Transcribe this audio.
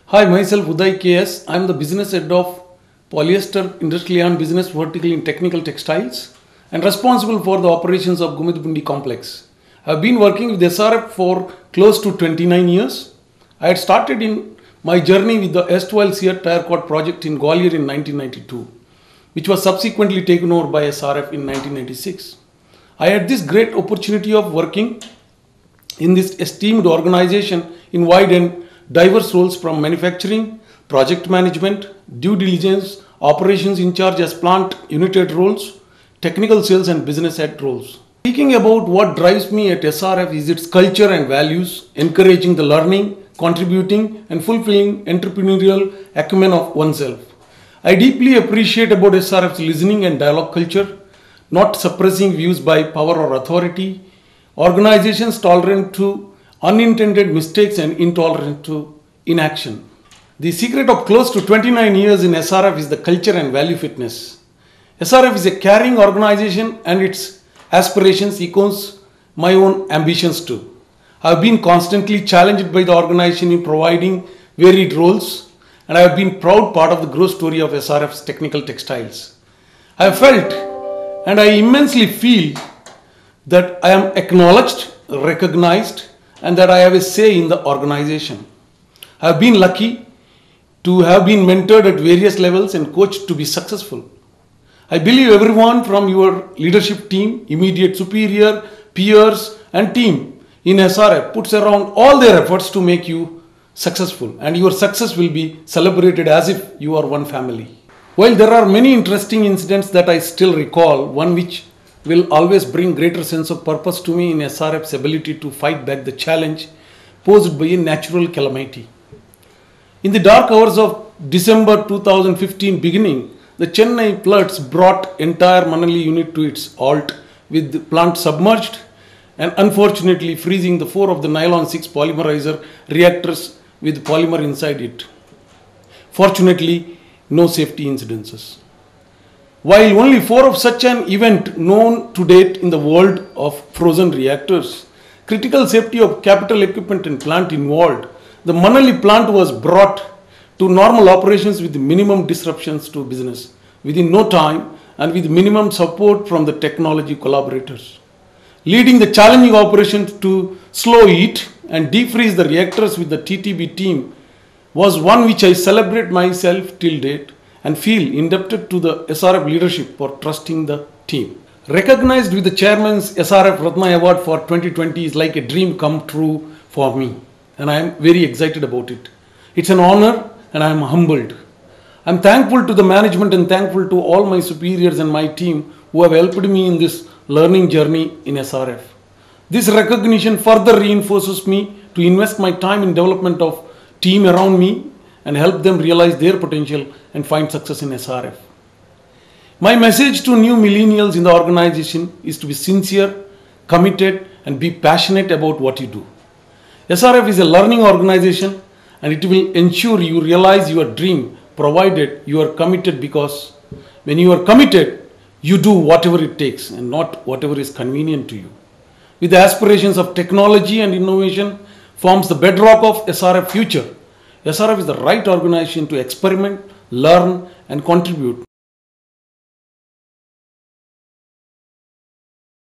Hi, myself Uday K S. I am the business head of Polyester Industrial Yarn business vertical in Technical Textiles and responsible for the operations of Gumithupundi complex. I have been working with SRF for close to 29 years. I had started in my journey with the S12 Sear Tire Cord project in Gwalior in 1992, which was subsequently taken over by SRF in 1996. I had this great opportunity of working in this esteemed organization in wide and diverse roles from manufacturing, project management, due diligence, operations in charge as plant unit head roles, technical sales and business head roles. Speaking about what drives me at SRF is its culture and values, encouraging the learning, contributing and fulfilling entrepreneurial acumen of oneself. I deeply appreciate about SRF's listening and dialogue culture, not suppressing views by power or authority, organizations tolerant to unintended mistakes and intolerant to inaction. The secret of close to 29 years in SRF is the culture and value fitness. SRF is a caring organization and its aspirations echoes my own ambitions too. I have been constantly challenged by the organization in providing varied roles, and I have been proud part of the growth story of SRF's Technical Textiles. I have felt and I immensely feel that I am acknowledged, recognized, and that I have a say in the organization. I have been lucky to have been mentored at various levels and coached to be successful. I believe everyone from your leadership team, immediate superior, peers and team in SRF puts around all their efforts to make you successful, and your success will be celebrated as if you are one family. While there are many interesting incidents that I still recall, one which will always bring greater sense of purpose to me in SRF's ability to fight back the challenge posed by a natural calamity. In the dark hours of December 2015 beginning, the Chennai floods brought entire Manali unit to its halt with the plant submerged and unfortunately freezing the 4 of the nylon 6 polymerizer reactors with polymer inside it. Fortunately, no safety incidences. While only 4 of such an event known to date in the world of frozen reactors, critical safety of capital equipment and plant involved, the Manali plant was brought to normal operations with minimum disruptions to business within no time and with minimum support from the technology collaborators. Leading the challenging operations to slow heat and defreeze the reactors with the TTB team was one which I celebrate myself till date and feel indebted to the SRF leadership for trusting the team. Recognized with the chairman's SRF Ratna award for 2020 is like a dream come true for me, and I am very excited about it. It's an honor and I am humbled. I am thankful to the management and thankful to all my superiors and my team who have helped me in this learning journey in SRF. This recognition further reinforces me to invest my time in development of team around me and help them realize their potential and find success in SRF. My message to new millennials in the organization is to be sincere, committed and be passionate about what you do. SRF is a learning organization and it will ensure you realize your dream provided you are committed, because when you are committed, you do whatever it takes and not whatever is convenient to you. With the aspirations of technology and innovation forms the bedrock of SRF future. SRF is the right organization to experiment, learn and contribute